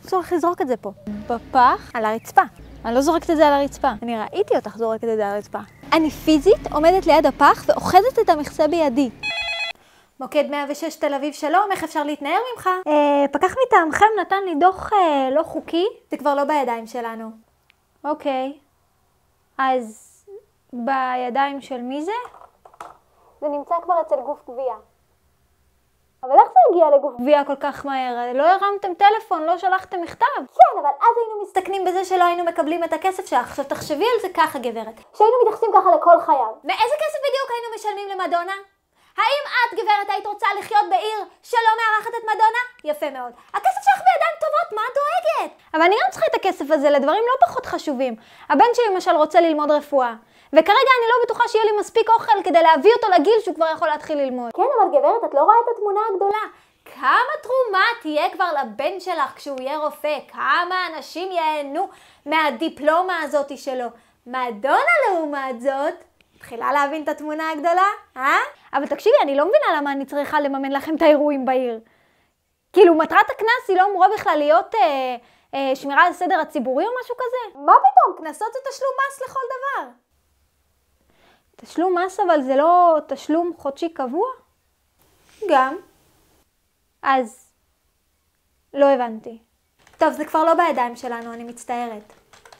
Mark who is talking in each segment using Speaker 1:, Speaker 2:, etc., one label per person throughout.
Speaker 1: צורך לזרוק את זה פה.
Speaker 2: בפח?
Speaker 1: על הרצפה.
Speaker 2: אני לא זורקת את זה על הרצפה.
Speaker 1: אני ראיתי אותך זורקת את זה על הרצפה. אני פיזית עומדת ליד הפח ואוחזת את המכסה בידי. מוקד 106 תל אביב, שלום, איך אפשר להתנער ממך?
Speaker 2: פקח מטעמכם נתן לי דוח לא חוקי.
Speaker 1: זה כבר לא בידיים שלנו.
Speaker 2: אוקיי. אז בידיים של מי זה?
Speaker 1: זה נמצא כבר אצל גוף גבייה. אבל איך זה הגיע לגוף
Speaker 2: גבייה כל כך מהר? לא הרמתם טלפון, לא שלחתם מכתב.
Speaker 1: כן, אבל אז היינו מסתכנים בזה שלא היינו מקבלים את הכסף שלך. עכשיו תחשבי על זה ככה, גברת. שהיינו מתייחסים ככה לכל חייו. מאיזה כסף בדיוק היינו משלמים למדונה? האם את, גברת, היית רוצה לחיות בעיר שלא מארחת את מדונה? יפה מאוד. הכסף שלך בידיים טובות, מה את דואגת?
Speaker 2: אבל אני גם צריכה את הכסף הזה לדברים לא פחות חשובים. הבן שלי למשל רוצה ללמוד רפואה. וכרגע אני לא בטוחה שיהיה לי מספיק אוכל כדי להביא אותו לגיל שהוא כבר יכול להתחיל ללמוד.
Speaker 1: כן, אבל גברת, את לא רואה את התמונה הגדולה. כמה תרומה תהיה כבר לבן שלך כשהוא יהיה רופא? כמה אנשים ייהנו מהדיפלומה הזאת שלו? מדונה לעומת זאת, התחילה להבין את התמונה הגדולה,
Speaker 2: אבל תקשיבי, אני לא מבינה למה אני צריכה לממן לכם את האירועים בעיר. כאילו, מטרת הכנס היא לא אמורה בכלל להיות שמירה על הסדר הציבורי או משהו כזה?
Speaker 1: מה פתאום? כנסות זה תשלום מס לכל דבר.
Speaker 2: תשלום מס, אבל זה לא תשלום חודשי קבוע?
Speaker 1: גם.
Speaker 2: אז לא הבנתי.
Speaker 1: טוב, זה כבר לא בידיים שלנו, אני מצטערת.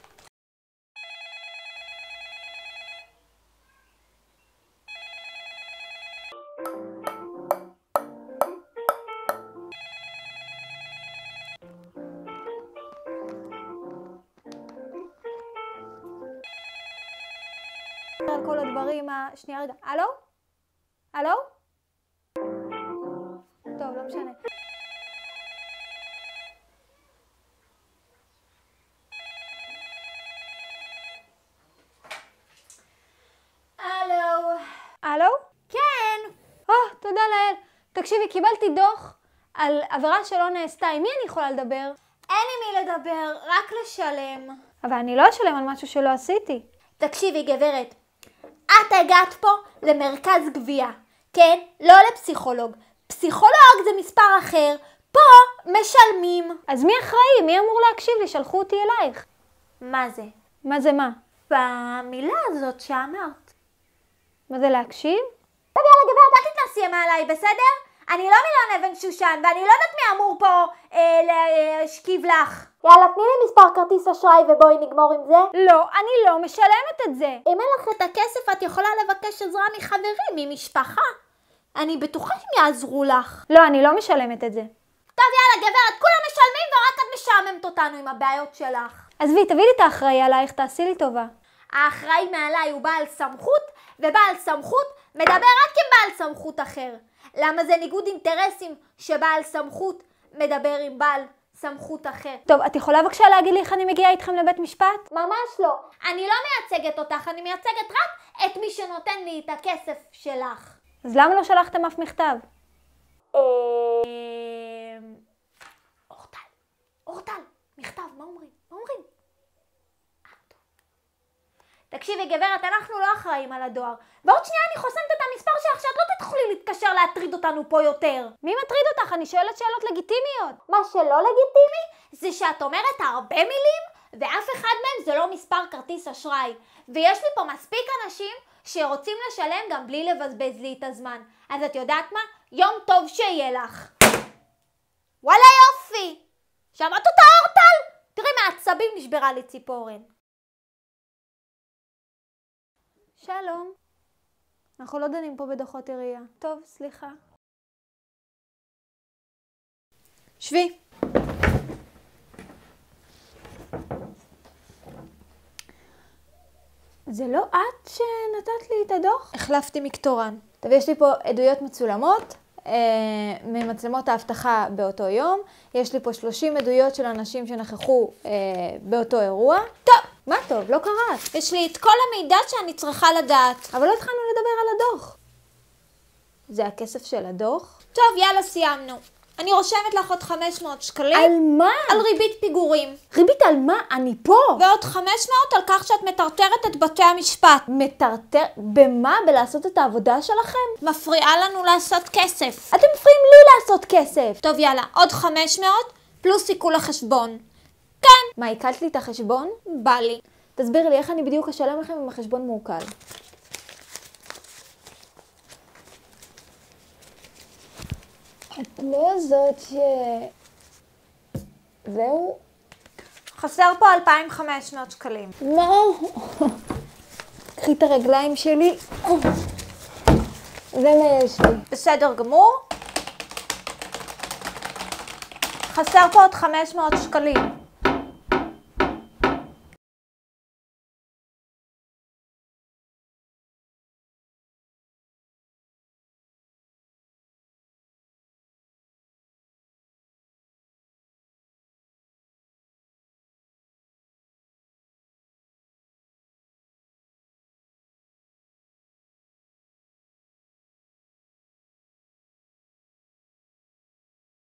Speaker 2: על כל הדברים, שנייה רגע, הלו? הלו? טוב, לא משנה.
Speaker 1: הלו?
Speaker 2: הלו?
Speaker 1: כן.
Speaker 2: תודה לאל. תקשיבי, קיבלתי דוח על עבירה שלא נעשתה. עם מי אני יכולה לדבר?
Speaker 1: אין לי מי לדבר, רק לשלם.
Speaker 2: אבל אני לא אשלם על משהו שלא עשיתי.
Speaker 1: תקשיבי, גברת. את הגעת פה למרכז גבייה, כן? לא לפסיכולוג. פסיכולוג זה מספר אחר. פה משלמים.
Speaker 2: אז מי אחראי? מי אמור להקשיב לי? שלחו אותי אלייך.
Speaker 1: מה זה?
Speaker 2: מה זה מה?
Speaker 1: במילה הזאת שאמרת.
Speaker 2: מה זה להקשיב?
Speaker 1: טוב, יאללה גברת, אל תתנסי מעליי, בסדר? אני לא מיליון אבן שושן, ואני לא יודעת מי אמור פה להשכיב לך. יאללה, תני לי מספר כרטיס אשראי ובואי נגמור עם זה.
Speaker 2: לא, אני לא משלמת את זה.
Speaker 1: אם אין לך את הכסף, את יכולה לבקש עזרה מחברים, ממשפחה. אני בטוחה שהם יעזרו לך.
Speaker 2: לא, אני לא משלמת את זה.
Speaker 1: טוב, יאללה גברת, כולם משלמים ורק את משעממת אותנו עם הבעיות שלך.
Speaker 2: עזבי, תביא לי את האחראי עלייך, תעשי לי טובה.
Speaker 1: האחראי מעליי הוא בעל סמכות, ובעל סמכות מדבר רק עם בעל סמכות אחר. למה זה ניגוד אינטרסים שבעל סמכות מדבר עם בעל סמכות אחר?
Speaker 2: טוב, את יכולה בבקשה להגיד לי איך אני מגיעה איתכם לבית משפט?
Speaker 1: ממש לא. אני לא מייצגת אותך, אני מייצגת רק את מי שנותן לי את הכסף שלך.
Speaker 2: אז למה לא שלחתם אף מכתב?
Speaker 1: אורטל, מכתב, מה אומרים? תקשיבי גברת, אנחנו לא אחראים על הדואר. ועוד שנייה אני חוסמת את המספר שלך שאת לא תוכלי להתקשר להטריד אותנו פה יותר.
Speaker 2: מי מטריד אותך? אני שואלת שאלות לגיטימיות.
Speaker 1: מה שלא לגיטימי זה שאת אומרת הרבה מילים ואף אחד מהם זה לא מספר כרטיס אשראי. ויש לי פה מספיק אנשים שרוצים לשלם גם בלי לבזבז לי את הזמן. אז את יודעת מה? יום טוב שיהיה לך. וואלה יופי! שמעת אותה אורטל? תראי מהעצבים נשברה לי ציפורן.
Speaker 2: שלום. אנחנו לא דנים פה בדוחות עירייה. טוב, סליחה.
Speaker 1: שבי.
Speaker 2: זה לא את שנתת לי את הדוח?
Speaker 1: החלפתי מקטורן. טוב, יש לי פה עדויות מצולמות ממצלמות האבטחה באותו יום. יש לי פה 30 עדויות של אנשים שנכחו באותו אירוע. טוב, מה טוב? לא קראת. יש לי את כל המידע שאני צריכה לדעת.
Speaker 2: אבל לא התחלנו לדבר על הדוח.
Speaker 1: זה הכסף של הדוח? טוב, יאללה, סיימנו. אני רושמת לך עוד 500 שקלים.
Speaker 2: על מה?
Speaker 1: על ריבית פיגורים.
Speaker 2: ריבית על מה? אני פה.
Speaker 1: ועוד 500 על כך שאת מטרטרת את בתי המשפט.
Speaker 2: מטרטר? במה? בלעשות את העבודה שלכם?
Speaker 1: מפריעה לנו לעשות כסף.
Speaker 2: אתם מפריעים לי לעשות כסף.
Speaker 1: טוב, יאללה, עוד 500 פלוס עיקול החשבון.
Speaker 2: כן. מה, עיקלת לי את החשבון?
Speaker 1: בא לי.
Speaker 2: תסביר לי איך אני בדיוק אשלם לכם אם החשבון מעוקל. את לא זאת זהו?
Speaker 1: חסר פה 2,500 שקלים.
Speaker 2: מה? קחי את הרגליים שלי. זה מה יש לי.
Speaker 1: בסדר גמור. חסר פה עוד 500 שקלים.